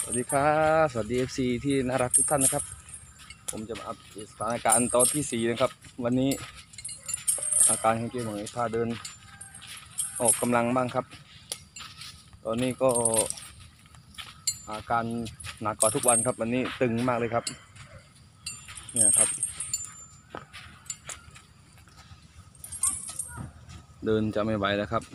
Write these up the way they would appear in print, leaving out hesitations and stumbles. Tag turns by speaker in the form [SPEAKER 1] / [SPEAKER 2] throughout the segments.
[SPEAKER 1] วัสดีครับสวัสดี FC ที่น่ารักทุกท่านนะครับผมจะมาอัปเดตสถานการณ์ตอนที่4นะครับวันนี้อาการของเจ๊หมวยพาเดินออกกำลังบ้างครับตอนนี้ก็อาการหนักกว่าทุกวันครับวันนี้ตึงมากเลยครับเนี่ยครับเดินจะไม่ไหวแล้วครับ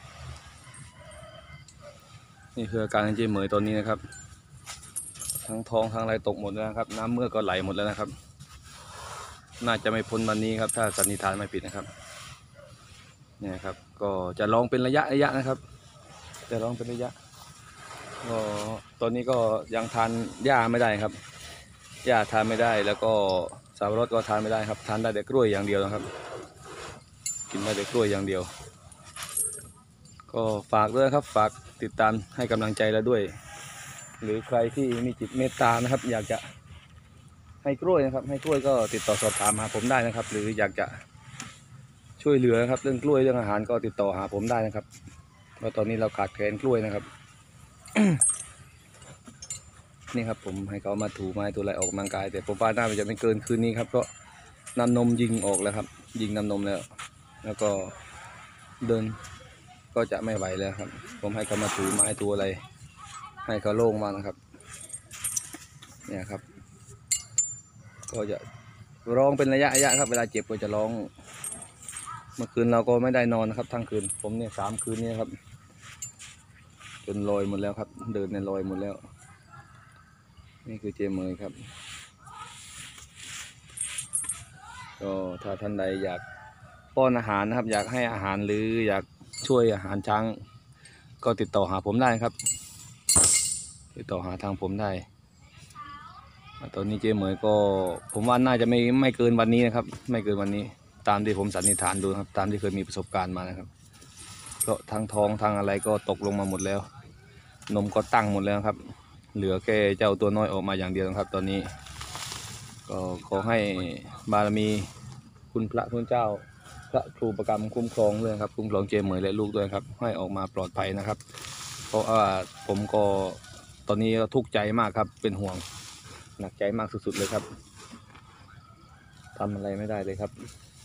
[SPEAKER 1] นี่คืออาการของเจ๊หมวยตอนนี้นะครับทั้งท้องทั้งอะไรตกหมดแล้วครับน้ำเมือกก็ไหลหมดแล้วนะครับน่าจะไม่พ้นวันนี้ครับถ้าสันนิษฐานไม่ผิดนะครับเนี่ยครับก็จะลองเป็นระยะนะครับจะลองเป็นระยะก็ตอนนี้ก็ยังทานหญ้าไม่ได้ครับหญ้าทานไม่ได้แล้วก็สับปะรดก็ทานไม่ได้ครับทานได้แต่กล้วยอย่างเดียวนะครับกินได้แต่กล้วยอย่างเดียวก็ฝากด้วยครับฝากติดตามให้กำลังใจเราด้วยหรือใครที่มีจิตเมตตานะครับอยากจะให้กล้วยนะครับให้กล้วยก็ติดต่อสอบถามหาผมได้นะครับหรืออยากจะช่วยเหลือนะครับเรื่องกล้วยเรื่องอาหารก็ติดต่อหาผมได้นะครับเพราะตอนนี้เราขาดแคลนกล้วยนะครับ นี่ครับผมให้เขามาถูไม้ถูอะไรออกกำลังกายแต่ผมว่าน่าจะไม่เกินคืนนี้ครับเพราะน้ำนมยิงออกแล้วครับยิงน้ำนมแล้วก็เดินก็จะไม่ไหวแล้วครับผมให้เขามาถูไม้ถูอะไรให้เขาโล่งมานะครับเนี่ยครับก็จะร้องเป็นระยะครับเวลาเจ็บก็จะร้องเมื่อคืนเราก็ไม่ได้นอนนะครับทั้งคืนผมเนี่ย3 คืนนี้ครับจนลอยหมดแล้วครับเดินในลอยหมดแล้วนี่คือเจมเมยครับก็ถ้าท่านใดอยากป้อนอาหารนะครับอยากให้อาหารหรืออยากช่วยอาหารช้างก็ติดต่อหาผมได้ครับติดต่อหาทางผมได้ตอนนี้เจมเมยก็ผมว่าน่าจะไม่เกินวันนี้นะครับไม่เกินวันนี้ตามที่ผมสันนิษฐานดูครับตามที่เคยมีประสบการณ์มานะครับเพราะทางท้องทางอะไรก็ตกลงมาหมดแล้วนมก็ตั้งหมดแล้วครับเหลือแค่เจ้าตัวน้อยออกมาอย่างเดียวครับตอนนี้ก็ขอให้บารมีคุณพระคุณเจ้าพระครูประกรรมคุ้มครองเลยครับคุ้มครองเจมเหมยและลูกด้วยครับให้ออกมาปลอดภัยนะครับเพราะว่าผมก็ตอนนี้ก็ทุกข์ใจมากครับเป็นห่วงหนักใจมากสุดๆเลยครับทำอะไรไม่ได้เลยครับ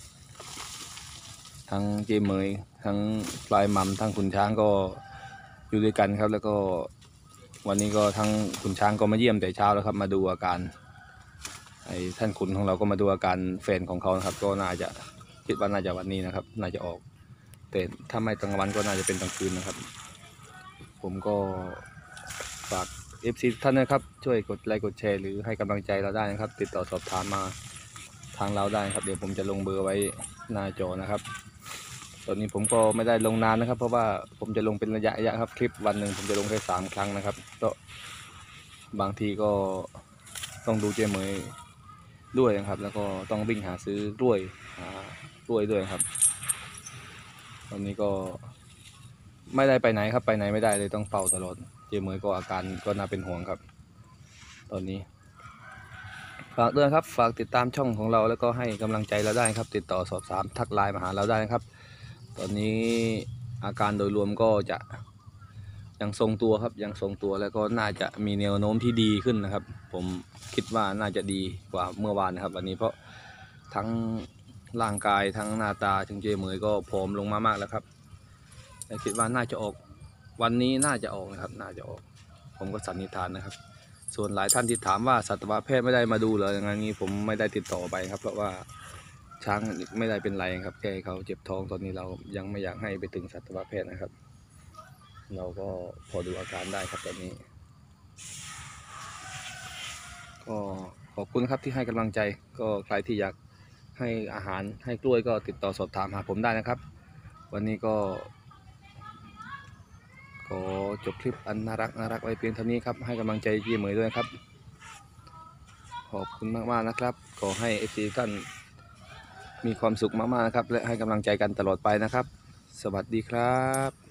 [SPEAKER 1] ทั้งเจมเหมยทั้งปลายมัมทั้งขุนช้างก็อยู่ด้วยกันครับแล้วก็วันนี้ก็ทั้งขุนช้างก็มาเยี่ยมแต่เช้าแล้วครับมาดูอาการไอ้ท่านขุนของเราก็มาดูอาการแฟนของเขานะครับก็น่าจะคิดว่าน่าจะวันนี้นะครับน่าจะออกแต่ถ้าไม่กลางวันก็น่าจะเป็นกลางคืนนะครับผมก็ฝาก FC ท่านนะครับช่วยกดไลค์กดแชร์หรือให้กำลังใจเราได้นะครับติดต่อสอบถามมาทางเราได้ครับเดี๋ยวผมจะลงเบอร์ไว้หน้าจอนะครับตอนนี้ผมก็ไม่ได้ลงนานนะครับเพราะว่าผมจะลงเป็นระยะครับคลิปวันหนึ่งผมจะลงแค่3 ครั้งนะครับก็บางทีก็ต้องดูเจมเหมยด้วยนะครับแล้วก็ต้องวิ่งหาซื้อกล้วยด้วยครับตอนนี้ก็ไม่ได้ไปไหนครับไปไหนไม่ได้เลยต้องเฝ้าตลอดเจมเหมยก็อาการก็น่าเป็นห่วงครับตอนนี้ฝากด้วยครับฝากติดตามช่องของเราแล้วก็ให้กำลังใจเราได้ครับติดต่อสอบถามทักไลน์มาหาเราได้นะครับตอนนี้อาการโดยรวมก็จะยังทรงตัวครับยังทรงตัวแล้วก็น่าจะมีแนวโน้มที่ดีขึ้นนะครับผมคิดว่าน่าจะดีกว่าเมื่อวานนะครับวันนี้เพราะทั้งร่างกายทั้งหน้าตาถึงเจเหมยก็ผอมลงมามากแล้วครับแต่คิดว่าน่าจะออกวันนี้น่าจะออกนะครับน่าจะออกผมก็สันนิษฐานนะครับส่วนหลายท่านที่ถามว่าสัตวแพทย์ไม่ได้มาดูเหรออย่างนี้ผมไม่ได้ติดต่อไปครับเพราะว่าช้างไม่ได้เป็นไรครับแค่เขาเจ็บท้องตอนนี้เรายังไม่อยากให้ไปถึงสัตวแพทย์นะครับเราก็พอดูอาการได้ครับตอนนี้ก็ขอบคุณครับที่ให้กำลังใจก็ใครที่อยากให้อาหารให้กล้วยก็ติดต่อสอบถามหาผมได้นะครับวันนี้ก็ขอจบคลิปอันน่ารักไว้เพียงเท่านี้ครับให้กำลังใจเจเหมยด้วยครับขอบคุณมากๆนะครับขอให้FCท่านมีความสุขมากๆนะครับและให้กำลังใจกันตลอดไปนะครับสวัสดีครับ